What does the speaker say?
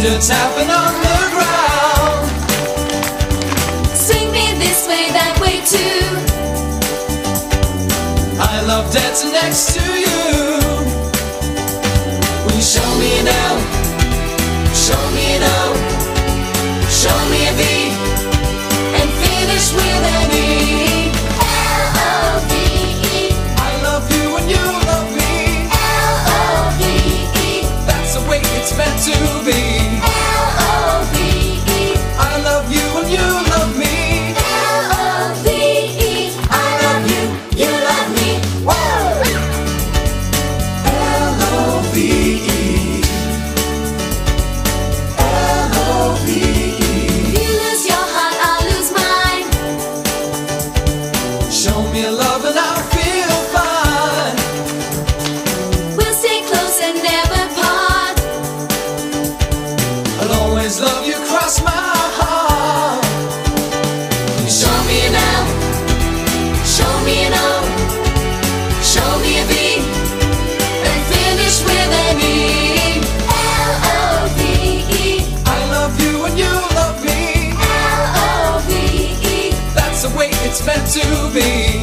feet are tapping on the ground. Swing me this way, that way too. I love dancing next to you. Will you show me an L? Show me an O. Show me a V. And finish with an E. L-O-V-E. I love you and you love me. L-O-V-E. That's the way it's meant to be. L-O-V-E. I love you and you love me. L-O-V-E. I love you, you love me. Whoa! L-O-V-E. L-O-V-E. You lose your heart, I'll lose mine. Show me a love and I'll feel fine. We'll stay close and never part. I'll always love you, cross my heart. Show me an L. Show me an O. Show me a V. And finish with an E. L-O-V-E. I love you and you love me. L-O-V-E. That's the way it's meant to be.